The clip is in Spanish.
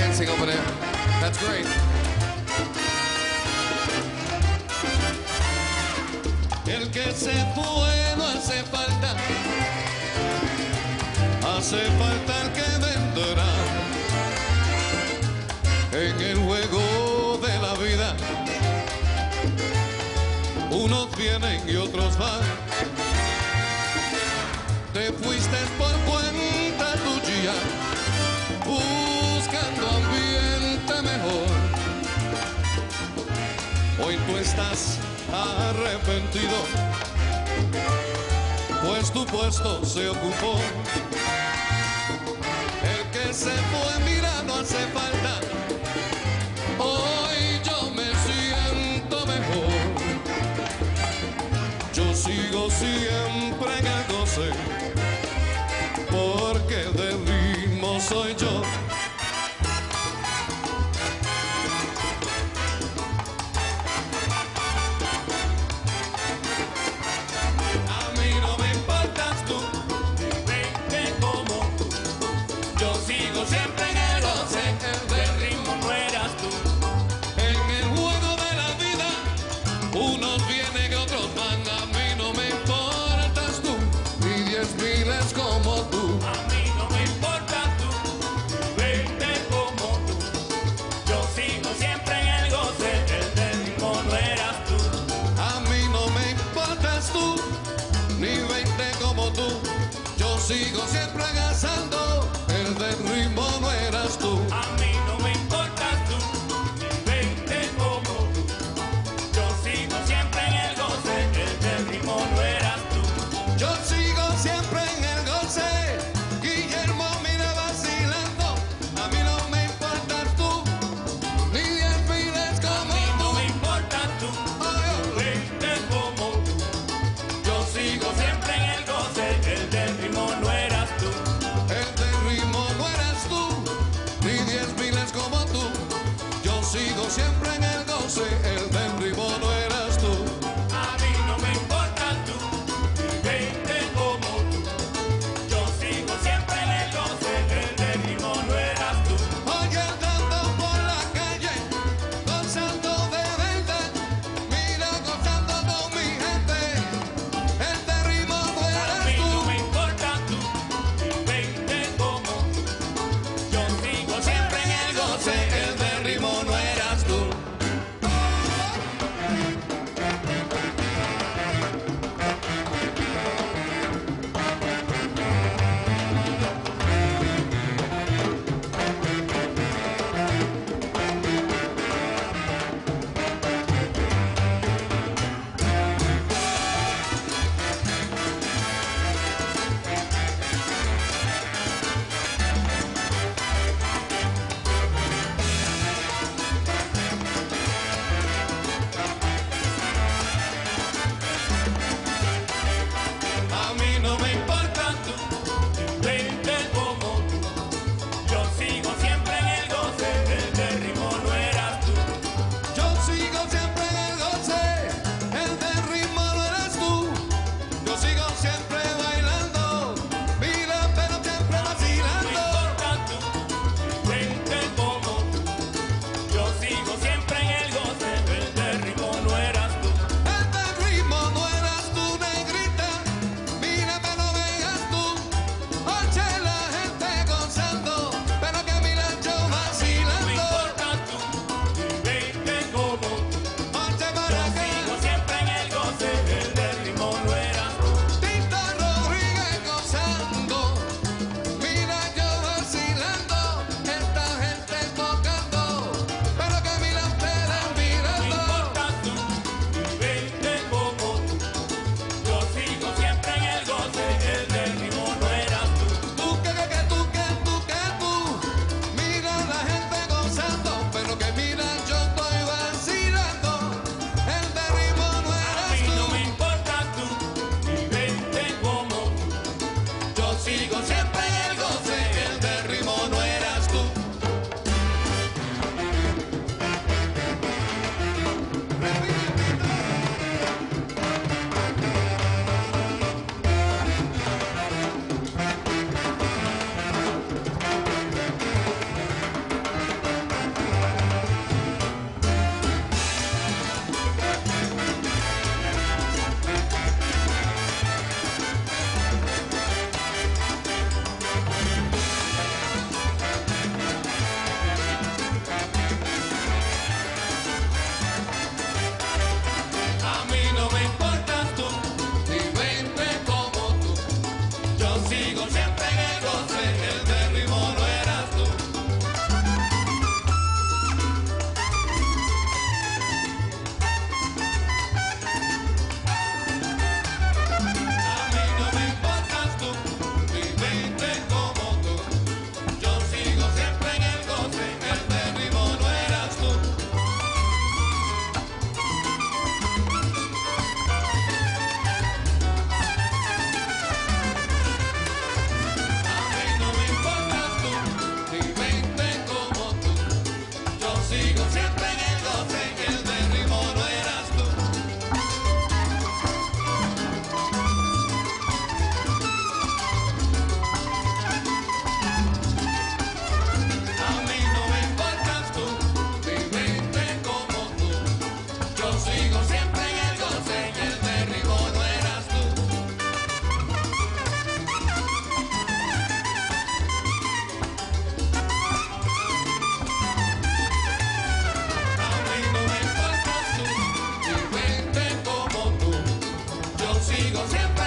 dancing over there. That's great. El que se fue no hace falta. Hace falta el que vendrá. En el juego de la vida, unos vienen y otros van. Te fuiste por cuenta tuya, buscando ambiente mejor. Hoy tú estás arrepentido, pues tu puesto se ocupó. El que se fue, mira, no hace falta. Hoy yo me siento mejor. Yo sigo siempre en el goce, porque del ritmo soy yo. A mí no me importas tú, vente como tú. Yo sigo siempre en el goce, el del ritmo no eras tú. En el juego de la vida, unos vienen y otros van. A mí no me importas tú, ni 10.000 es como tú. A mí no me importas tú, vente como tú. Yo sigo siempre en el goce, el del ritmo no eras tú. A mí no me importas tú, ni 20 como tú. Yo sigo siempre agazando, el del ritmo no eras tú. A mí no me importas tú, vente como tú. Yo sigo siempre en el goce, el del ritmo no eras tú. Yo sigo siempre en el goce, Guillermo mira vacilando. A mí no me importas tú, ni 10.000 es A como mí no tú. me importas tú, vente como tú. Yo sigo siempre en el goce, el del ritmo no eras tú. sigo siempre